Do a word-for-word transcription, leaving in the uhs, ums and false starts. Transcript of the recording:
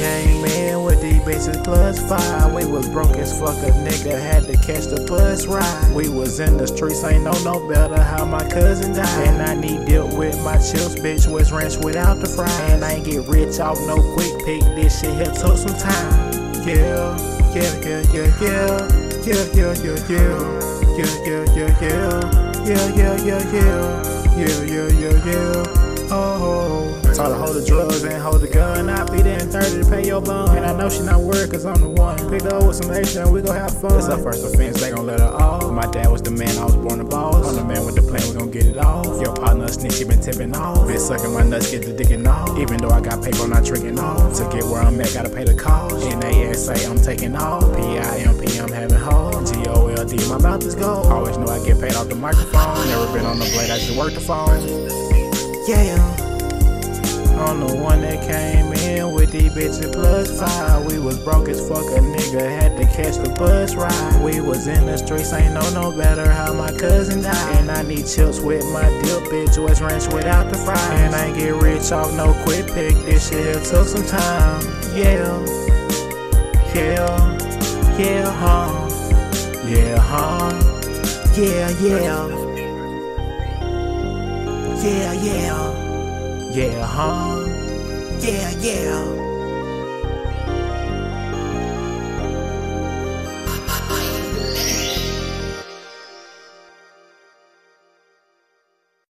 came in with these bitches plus five. We was broke as fuck, a nigga had to catch the bus ride. We was in the streets, ain't know no better how my cousin died. And I need dealt with my chips, bitch was ranch without the fry. And I ain't get rich off no quick pick, this shit here took some time. Yeah, yeah, yeah, yeah, yeah, yeah, yeah, yeah, yeah, yeah, yeah, yeah, yeah, yeah, yeah, yeah, yeah, yeah, yeah, yeah. Oh, told her hold the drugs and hold the gun. I be there in thirty to pay your bond. And I know she not worried cause I'm the one. Picked her up with some action and we gon' have fun. It's her first offense, they gon' let her off. My dad was the man, I was born the boss. I'm the man with the plan, we gon' get it off. Your partner a snitch, she been tipping off. Bitch sucking my nuts, get the dickin' off. Even though I got paper, I'm not tricking off. To get where I'm at, gotta pay the cost. N A S A, I'm taking off. P I M P, I'm having hoes. G O L D, my mouth is gold. Always know I get paid off the microphone. Never been on the blade, I just work the phone. Yeah, I'm the one that came in with these bitches plus five. We was broke as fuck, a nigga had to catch the bus ride. We was in the streets, ain't know no better how my cousin died. And I need chips with my dip, bitch was ranch without the fries. And I ain't get rich off no quick pick, this shit here took some time. Yeah, yeah, yeah, huh, yeah, huh, yeah, yeah. Yeah, yeah, yeah, huh? Yeah, yeah.